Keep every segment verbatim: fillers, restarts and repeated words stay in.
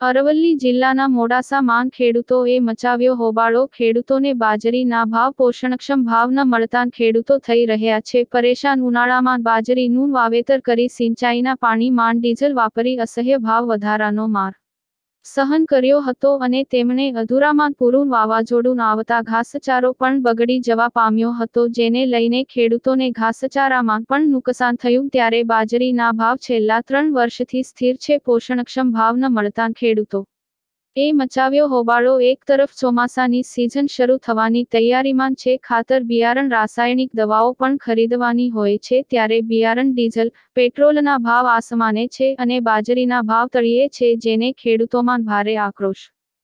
અરવલ્લી જિલ્લાના મોડાસામાં ખેડૂતોએ મચાવ્યો હોબાળો. ખેડૂતોને બાજરીના ભાવ પોષણક્ષમ ભાવ ન મળતાં ખેડૂતો થઈ રહ્યા છે પરેશાન. ઉનાળામાં બાજરીનું વાવેતર કરી સિંચાઈના પાણીમાં ડીઝલ વાપરી અસહ્ય ભાવ વધારાનો માર સહન કર્યો હતો અને તેમણે અધૂરામાં પૂરું વાવાઝોડું આવતા ઘાસચારો પણ બગડી જવા પામ્યો હતો, જેને લઈને ખેડૂતોને ઘાસચારામાં પણ નુકસાન થયું. ત્યારે બાજરીના ભાવ છેલ્લા ત્રણ વર્ષથી સ્થિર છે. પોષણક્ષમ ભાવ ન મળતાં ખેડૂતો એ મચાવ્યો હોબાળો. એક તરફ ચોમાસાની સિઝન શરૂ થવાની તૈયારીમાં છે, ખાતર બિયારણ રાસાયણિક દવાઓ પણ ખરીદવાની હોય છે, ત્યારે બિયારણ ડીઝલ પેટ્રોલના ભાવ આસમાને છે અને બાજરીના ભાવ તળિયે છે, જેને ખેડૂતોમાં ભારે આક્રોશ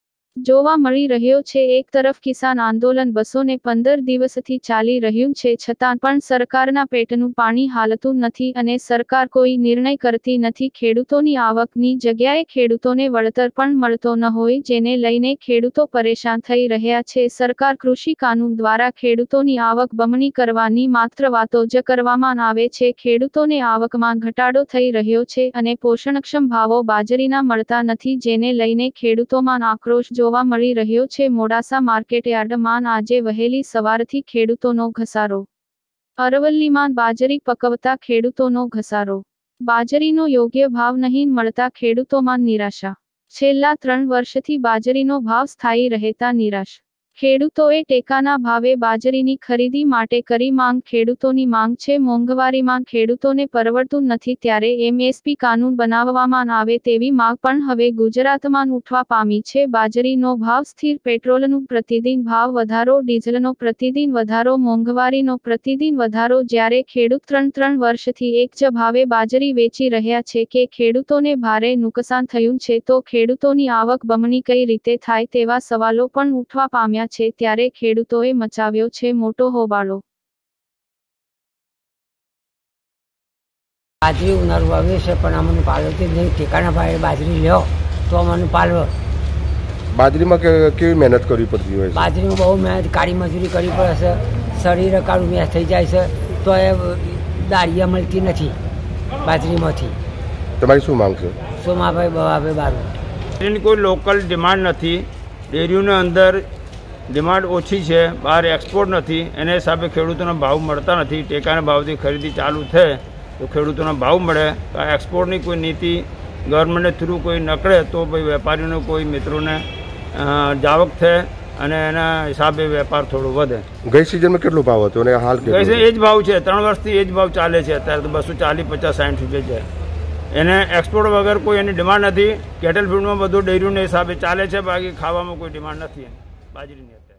જોવા મળી રહ્યો છે. એક તરફ કિસાન આંદોલન બસો ને પંદર દિવસથી ચાલી રહ્યું છે, છતાં પણ સરકારના પેટનું પાણી હાલતું નથી અને સરકાર કોઈ નિર્ણય કરતી નથી. ખેડૂતોની આવકની જગ્યાએ ખેડૂતોને વળતર પણ મળતો ન હોય, જેને લઈને ખેડૂતો પરેશાન થઈ રહ્યા છે. સરકાર કૃષિ કાનૂન દ્વારા ખેડૂતોની આવક બમણી કરવાની માત્ર વાતો જ કરવામાં આવે છે. ખેડૂતોને આવકમાં ઘટાડો થઈ રહ્યો છે અને પોષણક્ષમ ભાવો બાજરીના મળતા નથી, જેને લઈને ખેડૂતોમાં આક્રોશ જોવા મળી રહ્યો છે. મોડાસા માર્કેટયાર્ડમાં આજે વહેલી સવારથી ખેડૂતોનો ઘસારો. અરવલ્લીમાં બાજરી પકવતા ખેડૂતોનો ઘસારો. બાજરીનો યોગ્ય ભાવ નહીં મળતા ખેડૂતોમાં નિરાશા. છેલ્લા ત્રણ વર્ષથી બાજરીનો ભાવ સ્થાયી રહેતા નિરાશ ખેડૂતોએ ટેકાના ભાવે બાજરીની ખરીદી માટે કરી માંગ. ખેડૂતોની માંગ છે મોંઘવારીમાં ખેડૂતોને પરવડતું નથી, ત્યારે એમએસપી કાનૂન બનાવવામાં આવે તેવી માંગ પણ હવે ગુજરાતમાં ઉઠવા પામી છે. બાજરીનો ભાવ સ્થિર, પેટ્રોલનું પ્રતિદિન ભાવ વધારો, ડીઝલનો પ્રતિદિન વધારો, મોંઘવારીનો પ્રતિદિન વધારો. જ્યારે ખેડૂત ત્રણ ત્રણ વર્ષથી એક જ ભાવે બાજરી વેચી રહ્યા છે કે ખેડૂતોને ભારે નુકસાન થયું છે, તો ખેડૂતોની આવક બમણી કઈ રીતે થાય તેવા સવાલો પણ ઉઠવા પામ્યા છે. ત્યારે ખેડૂતોએ મચાવ્યો છે મોટો હોબાળો. બાજરી ઉનાળુ વાવ્યું છે પણ અમને પાલવતી નહીં. ટેકાના ભાવે બાજરી લ્યો તો અમને પાલવો. બાજરીમાં કેવી મહેનત કરવી પડતી હોય છે? બાજરીમાં બહુ મહેનત, કાળી મજૂરી કરવી પડે છે. શરીર કાળું મેચ થઈ જાય છે તો એ દાળિયા મળતી નથી બાજરીમાંથી. તમારી શું માંગ છે? સોમાભાઈ બવાભાઈ બારું. એની કોઈ લોકલ ડિમાન્ડ નથી. ડેરીઓની અંદર ડિમાન્ડ ઓછી છે, બહાર એક્સપોર્ટ નથી, એને હિસાબે ખેડૂતોના ભાવ મળતા નથી. ટેકાના ભાવથી ખરીદી ચાલુ થાય તો ખેડૂતોના ભાવ મળે. એક્સપોર્ટની કોઈ નીતિ ગવર્મેન્ટને થ્રુ કોઈ નકળે તો ભાઈ વેપારીઓને કોઈ મિત્રોને જાવક થાય અને એના હિસાબે વેપાર થોડો વધે. ગઈ સિઝનમાં કેટલો ભાવ હતો અને હાલ ગઈ સિઝન એ જ ભાવ છે. ત્રણ વર્ષથી એ જ ભાવ ચાલે છે. અત્યારે તો બસો ચાલીસ પચાસ સાઠ રૂપિયા છે. એને એક્સપોર્ટ વગર કોઈ એની ડિમાન્ડ નથી. કેટલ ફીડમાં બધું ડેરીઓના હિસાબે ચાલે છે, બાકી ખાવામાં કોઈ ડિમાન્ડ નથી બાજરીની.